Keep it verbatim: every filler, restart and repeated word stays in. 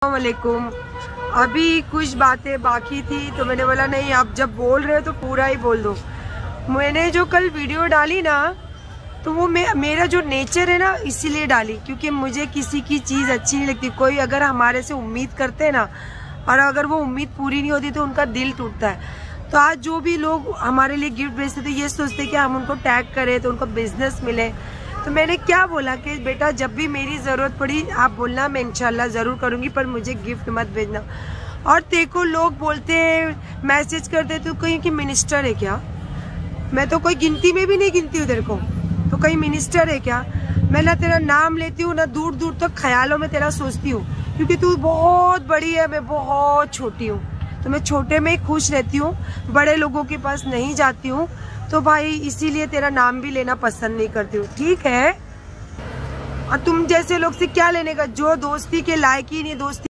वालेकुम। अभी कुछ बातें बाकी थी तो मैंने बोला नहीं, आप जब बोल रहे हो तो पूरा ही बोल दो। मैंने जो कल वीडियो डाली ना, तो वो मे, मेरा जो नेचर है ना, इसीलिए डाली क्योंकि मुझे किसी की चीज़ अच्छी नहीं लगती। कोई अगर हमारे से उम्मीद करते हैं ना, और अगर वो उम्मीद पूरी नहीं होती तो उनका दिल टूटता है। तो आज जो भी लोग हमारे लिए गिफ्ट भेजते थे, ये सोचते कि हम उनको टैग करें तो उनको बिजनेस मिले। तो मैंने क्या बोला कि बेटा जब भी मेरी ज़रूरत पड़ी आप बोलना, मैं इंशाल्लाह ज़रूर करूँगी, पर मुझे गिफ्ट मत भेजना। और देखो लोग बोलते हैं, मैसेज करते तो कहीं कि मिनिस्टर है क्या? मैं तो कोई गिनती में भी नहीं गिनती हूँ तेरे को, तो कहीं मिनिस्टर है क्या? मैं ना तेरा नाम लेती हूँ ना दूर दूर तक ख्यालों में तेरा सोचती हूँ, क्योंकि तू बहुत बड़ी है, मैं बहुत छोटी हूँ। तो मैं छोटे में ही खुश रहती हूँ, बड़े लोगों के पास नहीं जाती हूँ। तो भाई इसीलिए तेरा नाम भी लेना पसंद नहीं करती हूँ, ठीक है? और तुम जैसे लोग से क्या लेने का, जो दोस्ती के लायक ही नहीं, दोस्ती